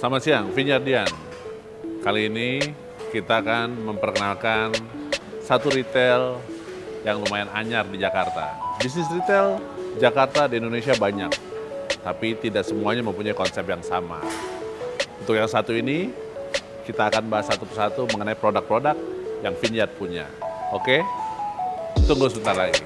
Selamat siang, Vineyardian. Kali ini kita akan memperkenalkan satu retail yang lumayan anyar di Jakarta. Bisnis retail Jakarta di Indonesia banyak, tapi tidak semuanya mempunyai konsep yang sama. Untuk yang satu ini, kita akan bahas satu persatu mengenai produk-produk yang Vineyard punya. Oke? Tunggu sebentar lagi.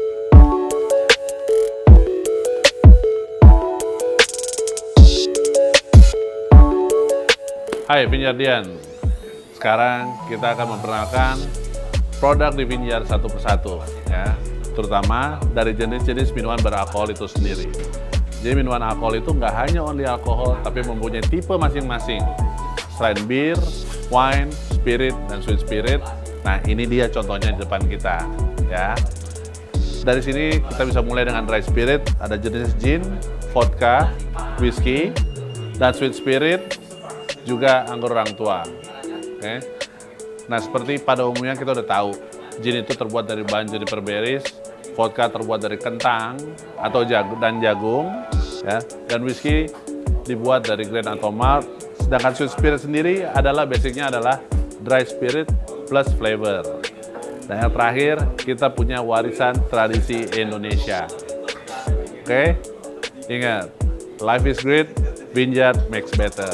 Hai Vineyardian, sekarang kita akan memperkenalkan produk di Vineyard satu persatu, ya, terutama dari jenis-jenis minuman beralkohol itu sendiri. Jadi minuman alkohol itu nggak hanya only alkohol, tapi mempunyai tipe masing-masing. Selain bir, wine, spirit, dan sweet spirit, nah ini dia contohnya di depan kita, ya. Dari sini kita bisa mulai dengan dry spirit, ada jenis gin, vodka, whiskey, dan sweet spirit, juga anggur orang tua. Oke. Nah, seperti pada umumnya kita udah tahu, gin itu terbuat dari bahan juniper berries, vodka terbuat dari kentang atau jagung, ya, dan whiskey dibuat dari grain atau malt. Sedangkan sweet spirit sendiri adalah basicnya adalah dry spirit plus flavor. Dan yang terakhir, kita punya warisan tradisi Indonesia. Oke, ingat, life is great, Vineyard makes better.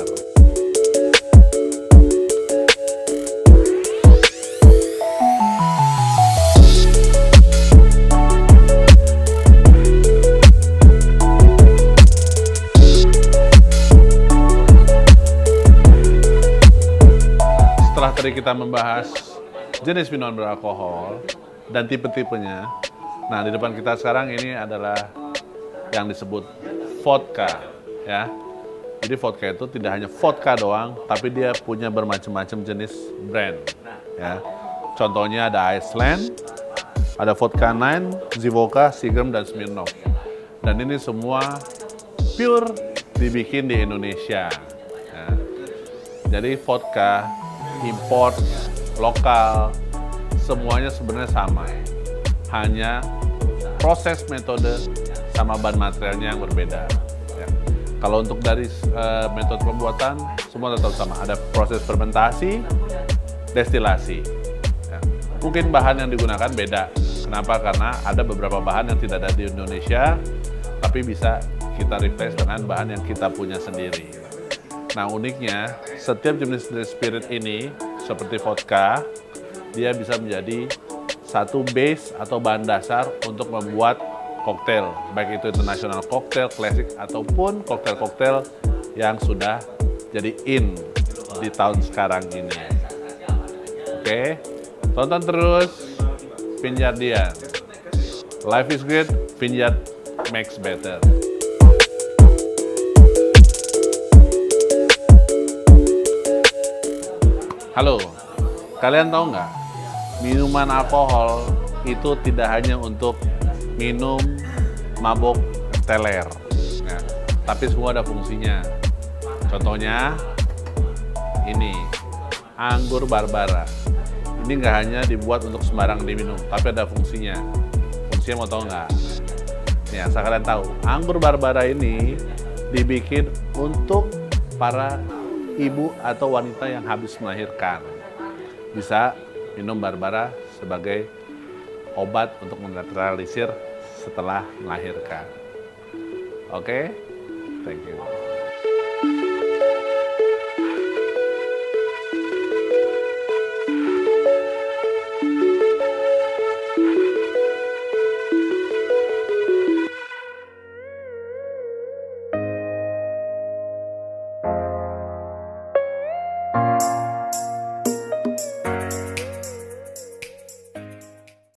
Setelah tadi kita membahas jenis minuman beralkohol dan tipe-tipenya, nah di depan kita sekarang ini adalah yang disebut vodka, ya. Jadi vodka itu tidak hanya vodka doang, tapi dia punya bermacam-macam jenis brand, ya. Contohnya ada Iceland, ada Vodka 9, Zivoka, Seagram, dan Smirnoff. Dan ini semua pure dibikin di Indonesia, ya. Jadi vodka import, lokal, semuanya sebenarnya sama. Hanya proses metode sama bahan materialnya yang berbeda. Ya. Kalau untuk dari metode pembuatan, semua tetap sama. Ada proses fermentasi, destilasi. Ya. Mungkin bahan yang digunakan beda. Kenapa? Karena ada beberapa bahan yang tidak ada di Indonesia, tapi bisa kita replace dengan bahan yang kita punya sendiri. Nah, uniknya, setiap jenis spirit ini, seperti vodka, dia bisa menjadi satu base atau bahan dasar untuk membuat koktail, baik itu international cocktail, klasik, ataupun koktail-koktail yang sudah jadi in di tahun sekarang ini. Oke, tonton terus Vineyardian. Life is great, Vineyard makes better. Halo, kalian tahu nggak? Minuman alkohol itu tidak hanya untuk minum, mabok, teler. Nah, tapi semua ada fungsinya. Contohnya, ini, anggur Barbara. Ini nggak hanya dibuat untuk sembarang diminum, tapi ada fungsinya. Fungsinya mau tahu nggak? Ya, asal kalian tahu, anggur Barbara ini dibikin untuk para ibu atau wanita yang habis melahirkan. Bisa minum Barbara sebagai obat untuk menetralisir setelah melahirkan. Oke, thank you.